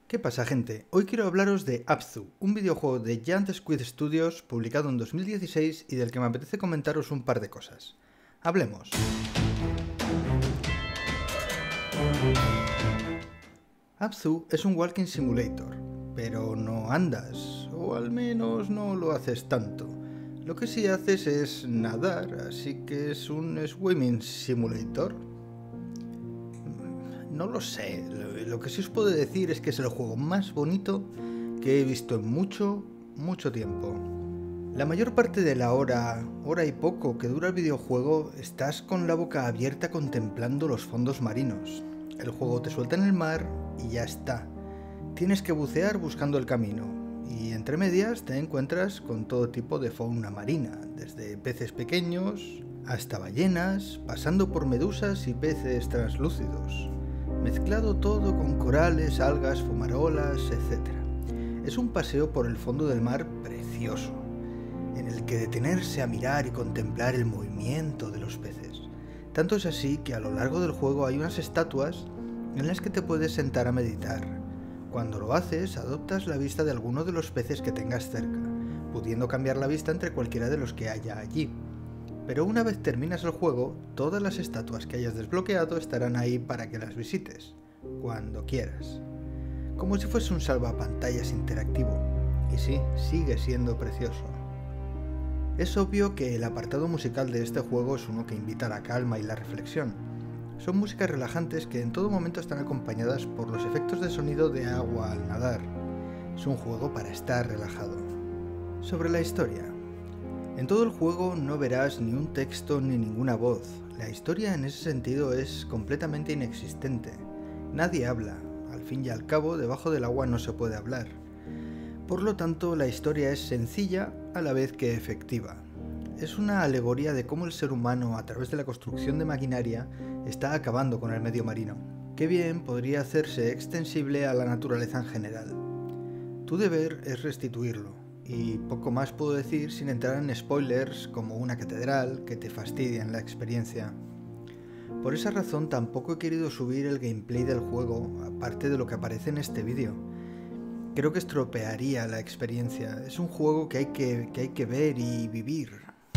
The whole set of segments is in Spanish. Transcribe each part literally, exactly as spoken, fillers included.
¿Qué pasa, gente? Hoy quiero hablaros de Abzu, un videojuego de Giant Squid Studios publicado en dos mil dieciséis y del que me apetece comentaros un par de cosas. Hablemos. Abzu es un walking simulator, pero no andas, o al menos no lo haces tanto. Lo que sí haces es nadar, así que es un swimming simulator. No lo sé, lo que sí os puedo decir es que es el juego más bonito que he visto en mucho, mucho tiempo. La mayor parte de la hora, hora y poco que dura el videojuego, estás con la boca abierta contemplando los fondos marinos. El juego te suelta en el mar y ya está. Tienes que bucear buscando el camino, y entre medias te encuentras con todo tipo de fauna marina, desde peces pequeños hasta ballenas, pasando por medusas y peces translúcidos. Mezclado todo con corales, algas, fumarolas, etcétera. Es un paseo por el fondo del mar precioso, en el que detenerse a mirar y contemplar el movimiento de los peces. Tanto es así que a lo largo del juego hay unas estatuas en las que te puedes sentar a meditar. Cuando lo haces, adoptas la vista de alguno de los peces que tengas cerca, pudiendo cambiar la vista entre cualquiera de los que haya allí. Pero una vez terminas el juego, todas las estatuas que hayas desbloqueado estarán ahí para que las visites, cuando quieras. Como si fuese un salvapantallas interactivo. Y sí, sigue siendo precioso. Es obvio que el apartado musical de este juego es uno que invita a la calma y la reflexión. Son músicas relajantes que en todo momento están acompañadas por los efectos de sonido de agua al nadar. Es un juego para estar relajado. Sobre la historia. En todo el juego no verás ni un texto ni ninguna voz. La historia en ese sentido es completamente inexistente. Nadie habla. Al fin y al cabo, debajo del agua no se puede hablar. Por lo tanto, la historia es sencilla a la vez que efectiva. Es una alegoría de cómo el ser humano, a través de la construcción de maquinaria, está acabando con el medio marino, que bien podría hacerse extensible a la naturaleza en general. Tu deber es restituirlo. Y poco más puedo decir sin entrar en spoilers como una catedral que te fastidian la experiencia. Por esa razón tampoco he querido subir el gameplay del juego, aparte de lo que aparece en este vídeo. Creo que estropearía la experiencia. Es un juego que hay que, que hay que ver y vivir.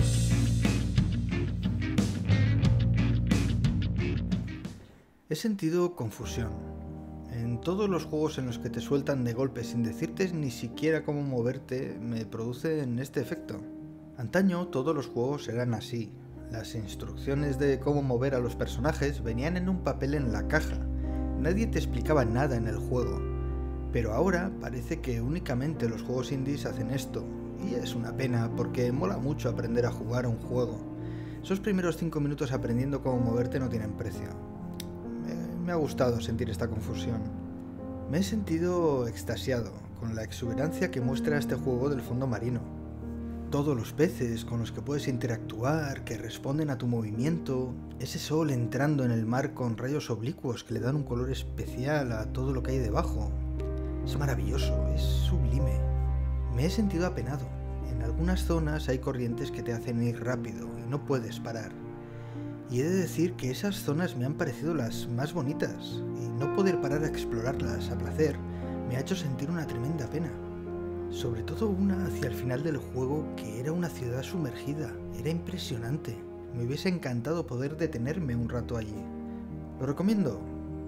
He sentido confusión. En todos los juegos en los que te sueltan de golpe sin decirte ni siquiera cómo moverte, me producen este efecto. Antaño todos los juegos eran así. Las instrucciones de cómo mover a los personajes venían en un papel en la caja. Nadie te explicaba nada en el juego. Pero ahora parece que únicamente los juegos indies hacen esto. Y es una pena porque mola mucho aprender a jugar a un juego. Esos primeros cinco minutos aprendiendo cómo moverte no tienen precio. Me ha gustado sentir esta confusión. Me he sentido extasiado con la exuberancia que muestra este juego del fondo marino. Todos los peces con los que puedes interactuar, que responden a tu movimiento, ese sol entrando en el mar con rayos oblicuos que le dan un color especial a todo lo que hay debajo. Es maravilloso, es sublime. Me he sentido apenado. En algunas zonas hay corrientes que te hacen ir rápido y no puedes parar. Y he de decir que esas zonas me han parecido las más bonitas, y no poder parar a explorarlas a placer me ha hecho sentir una tremenda pena. Sobre todo una hacia el final del juego que era una ciudad sumergida, era impresionante. Me hubiese encantado poder detenerme un rato allí. ¿Lo recomiendo?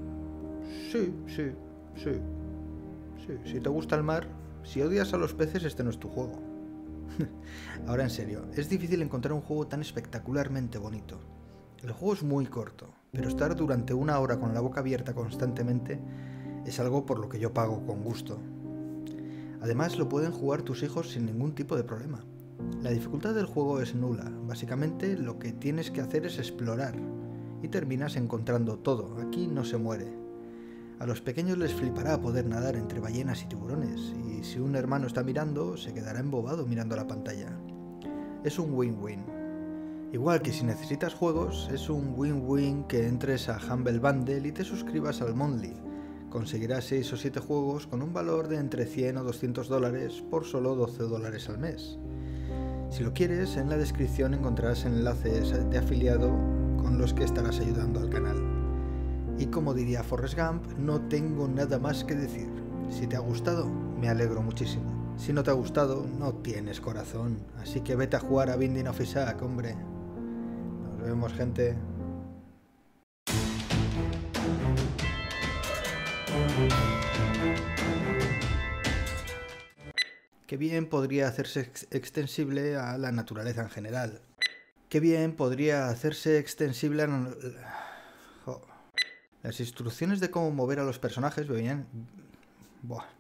Sí, sí, sí. Sí, si te gusta el mar, si odias a los peces, este no es tu juego. Ahora en serio, es difícil encontrar un juego tan espectacularmente bonito. El juego es muy corto, pero estar durante una hora con la boca abierta constantemente es algo por lo que yo pago con gusto. Además lo pueden jugar tus hijos sin ningún tipo de problema. La dificultad del juego es nula, básicamente lo que tienes que hacer es explorar y terminas encontrando todo, aquí no se muere. A los pequeños les flipará poder nadar entre ballenas y tiburones, y si un hermano está mirando, se quedará embobado mirando la pantalla. Es un win-win. Igual que si necesitas juegos, es un win-win que entres a Humble Bundle y te suscribas al Monthly. Conseguirás seis o siete juegos con un valor de entre cien o doscientos dólares por solo doce dólares al mes. Si lo quieres, en la descripción encontrarás enlaces de afiliado con los que estarás ayudando al canal. Y como diría Forrest Gump, no tengo nada más que decir. Si te ha gustado, me alegro muchísimo. Si no te ha gustado, no tienes corazón. Así que vete a jugar a Binding of Isaac, hombre. Nos vemos, gente. Qué bien podría hacerse ex extensible a la naturaleza en general. Qué bien podría hacerse extensible a... Oh. Las instrucciones de cómo mover a los personajes venían... Buah.